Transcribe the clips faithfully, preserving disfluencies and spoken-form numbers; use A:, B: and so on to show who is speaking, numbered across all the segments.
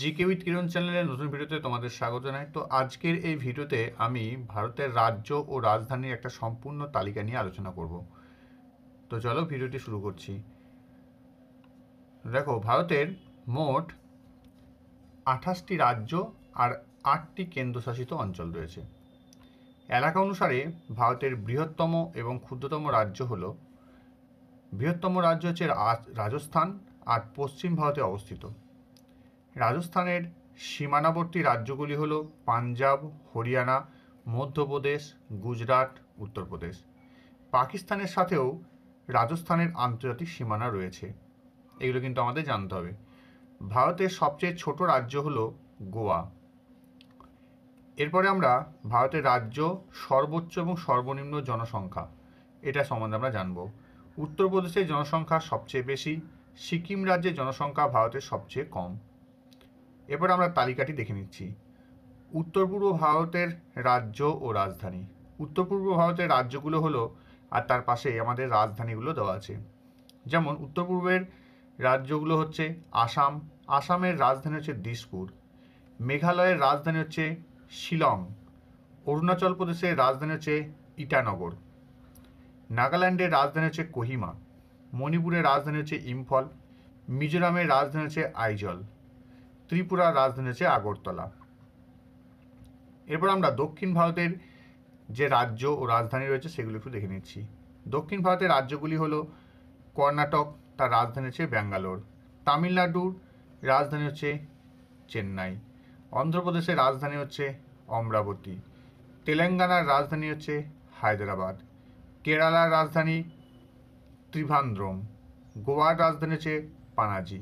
A: GK with কিরণ চ্যানেলের নতুন ভিডিওতে তোমাদের স্বাগত জানাই। তো আজকের এই ভিডিওতে আমি ভারতের রাজ্য ও রাজধানীর একটা সম্পূর্ণ তালিকা নিয়ে আলোচনা করব। তো চলো ভিডিওটি শুরু করছি। দেখো, ভারতের মোট আঠাশটি রাজ্য আর আটটি কেন্দ্রশাসিত অঞ্চল রয়েছে। এলাকা অনুসারে ভারতের বৃহত্তম এবং ক্ষুদ্রতম রাজ্য হল বৃহত্তম রাজ্য হচ্ছে রাজস্থান, আর পশ্চিম ভারতে অবস্থিত। রাজস্থানের সীমানাবর্তী রাজ্যগুলি হল পাঞ্জাব, হরিয়ানা, মধ্যপ্রদেশ, গুজরাট, উত্তরপ্রদেশ। পাকিস্তানের সাথেও রাজস্থানের আন্তর্জাতিক সীমানা রয়েছে, এগুলো কিন্তু আমাদের জানতে হবে। ভারতের সবচেয়ে ছোট রাজ্য হল গোয়া। এরপরে আমরা ভারতের রাজ্য, সর্বোচ্চ এবং সর্বনিম্ন জনসংখ্যা, এটা সম্বন্ধে আমরা জানব। উত্তরপ্রদেশের জনসংখ্যা সবচেয়ে বেশি, সিকিম রাজ্যের জনসংখ্যা ভারতের সবচেয়ে কম। এরপর আমরা তালিকাটি দেখে নিচ্ছি। উত্তর পূর্ব ভারতের রাজ্য ও রাজধানী। উত্তর পূর্ব ভারতের রাজ্যগুলো হলো, আর তার পাশে আমাদের রাজধানীগুলো দেওয়া আছে। যেমন উত্তর পূর্বের রাজ্যগুলো হচ্ছে আসাম। আসামের রাজধানী হচ্ছে দিসপুর। মেঘালয়ের রাজধানী হচ্ছে শিলং। অরুণাচল প্রদেশের রাজধানী হচ্ছে ইটানগর। নাগাল্যান্ডের রাজধানী হচ্ছে কোহিমা। মণিপুরের রাজধানী হচ্ছে ইম্ফল। মিজোরামের রাজধানী হচ্ছে আইজল। ত্রিপুরার রাজধানী হচ্ছে আগরতলা। এরপর আমরা দক্ষিণ ভারতের যে রাজ্য ও রাজধানী রয়েছে সেগুলো একটু দেখে নিচ্ছি। দক্ষিণ ভারতের রাজ্যগুলি হলো কর্ণাটক, তার রাজধানী হচ্ছে ব্যাঙ্গালোর। তামিলনাড়ুর রাজধানী হচ্ছে চেন্নাই। অন্ধ্রপ্রদেশের রাজধানী হচ্ছে অমরাবতী। তেলেঙ্গানার রাজধানী হচ্ছে হায়দ্রাবাদ। কেরালার রাজধানী ত্রিভান্দ্রম। গোয়ার রাজধানী হচ্ছে পানাজি।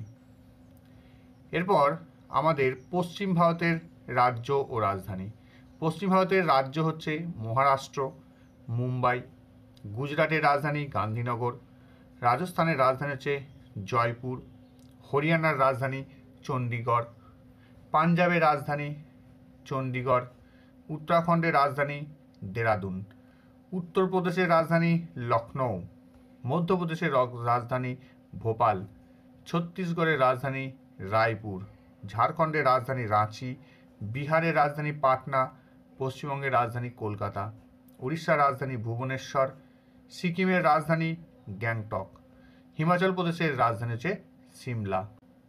A: এরপর আমাদের পশ্চিম ভারতের রাজ্য ও রাজধানী। পশ্চিম ভারতের রাজ্য হচ্ছে মহারাষ্ট্র, মুম্বাই। গুজরাটের রাজধানী গান্ধীনগর। রাজস্থানের রাজধানী হচ্ছে জয়পুর। হরিয়ানার রাজধানী চণ্ডীগড়। পাঞ্জাবের রাজধানী চণ্ডীগড়। উত্তরাখণ্ডের রাজধানী দেরাদুন। উত্তরপ্রদেশের রাজধানী লখনৌ। মধ্যপ্রদেশের রাজধানী ভোপাল। ছত্তিশগড়ের রাজধানী রায়পুর। ঝাড়খণ্ডের রাজধানী রাঁচি। বিহারের রাজধানী পাটনা। পশ্চিমবঙ্গের রাজধানী কলকাতা। উড়িষ্যার রাজধানী ভুবনেশ্বর। সিকিমের রাজধানী গ্যাংটক। হিমাচল প্রদেশের রাজধানী হচ্ছে সিমলা।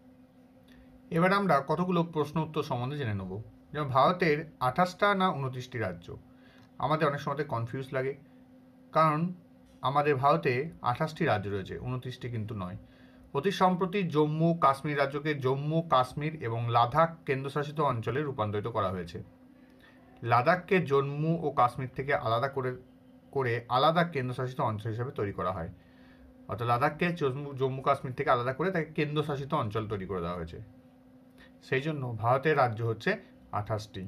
A: এবার আমরা কতগুলো প্রশ্ন উত্তর সম্বন্ধে জেনে নেব। যেমন ভারতের আঠাশটা না উনত্রিশটি রাজ্য? আমাদের অনেক সময় কনফিউজ লাগে, কারণ আমাদের ভারতে আঠাশটি রাজ্য রয়েছে, উনত্রিশটি কিন্তু নয়। অতি সম্প্রতি জম্মু কাশ্মীর রাজ্যকে জম্মু কাশ্মীর এবং লাদাখ কেন্দ্রশাসিত অঞ্চলে রূপান্তরিত করা হয়েছে। লাদাখকে জম্মু ও কাশ্মীর থেকে আলাদা করে করে আলাদা কেন্দ্রশাসিত অঞ্চল হিসেবে তৈরি করা হয়। অর্থাৎ লাদাখকে জম্মু জম্মু কাশ্মীর থেকে আলাদা করে তাকে কেন্দ্রশাসিত অঞ্চল তৈরি করে দেওয়া হয়েছে। সেই জন্য ভারতের রাজ্য হচ্ছে আঠাশটি।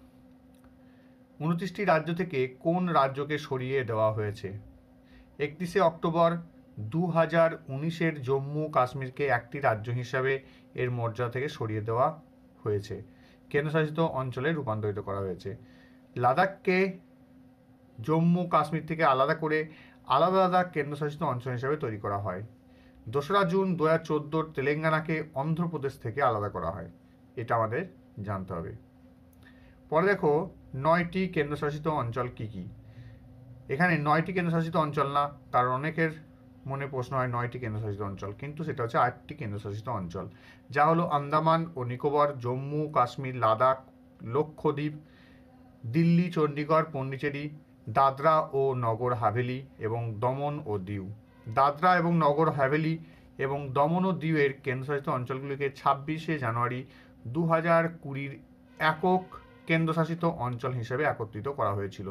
A: উনত্রিশটি রাজ্য থেকে কোন রাজ্যকে সরিয়ে দেওয়া হয়েছে? একত্রিশে অক্টোবর দু হাজার উনিশের জম্মু কাশ্মীরকে একটি রাজ্য হিসাবে এর মর্যাদা থেকে সরিয়ে দেওয়া হয়েছে, কেন্দ্রশাসিত অঞ্চলে রূপান্তরিত করা হয়েছে। লাদাখকে জম্মু কাশ্মীর থেকে আলাদা করে আলাদা আলাদা কেন্দ্রশাসিত অঞ্চল হিসাবে তৈরি করা হয়। দোসরা জুন দু হাজার চোদ্দোর তেলেঙ্গানাকে অন্ধ্রপ্রদেশ থেকে আলাদা করা হয়, এটা আমাদের জানতে হবে। পরে দেখো, নয়টি কেন্দ্রশাসিত অঞ্চল কি কি? এখানে নয়টি কেন্দ্রশাসিত অঞ্চল না, তার অনেকের মনে প্রশ্ন হয় নয়টি কেন্দ্রশাসিত অঞ্চল, কিন্তু সেটা হচ্ছে আটটি কেন্দ্রশাসিত অঞ্চল, যা হলো আন্দামান ও নিকোবর, জম্মু কাশ্মীর, লাদাখ, লক্ষদ্বীপ, দিল্লি, চণ্ডীগড়, পন্ডিচেরি, দাদরা ও নগর হাভেলি এবং দমন ও দিউ। দাদরা এবং নগর হাভেলি এবং দমন ও দিউয়ের কেন্দ্রশাসিত অঞ্চলগুলিকে ছাব্বিশে জানুয়ারি দু হাজার কুড়ির একক কেন্দ্রশাসিত অঞ্চল হিসেবে একত্রিত করা হয়েছিল।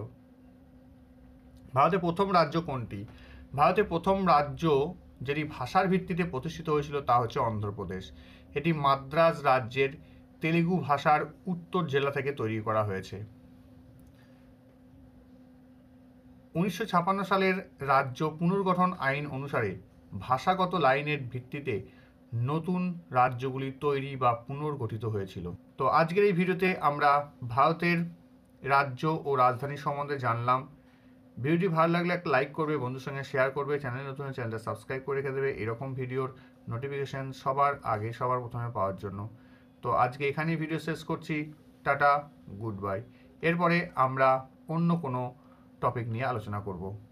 A: ভারতের প্রথম রাজ্য কোনটি? ভারতের প্রথম রাজ্য যেটি ভাষার ভিত্তিতে প্রতিষ্ঠিত হয়েছিল তা হচ্ছে অন্ধ্রপ্রদেশ। এটি মাদ্রাজ রাজ্যের তেলুগু ভাষার উত্তর জেলা থেকে তৈরি করা হয়েছে। উনিশশো ছাপ্পান্ন সালের রাজ্য পুনর্গঠন আইন অনুসারে ভাষাগত লাইনের ভিত্তিতে নতুন রাজ্যগুলি তৈরি বা পুনর্গঠিত হয়েছিল। তো আজকের এই ভিডিওতে আমরা ভারতের রাজ্য ও রাজধানী সম্বন্ধে জানলাম। ভিডিওটি ভালো লাগলে একটা লাইক করবে, বন্ধুর সঙ্গে শেয়ার করবে, চ্যানেল নতুন চ্যানেলটা সাবস্ক্রাইব করে রেখে দেবে এরকম ভিডিওর নোটিফিকেশান সবার আগে সবার প্রথমে পাওয়ার জন্য। তো আজকে এখানেই ভিডিও শেষ করছি। Tata, good bye. এরপরে আমরা অন্য কোনো টপিক নিয়ে আলোচনা করব।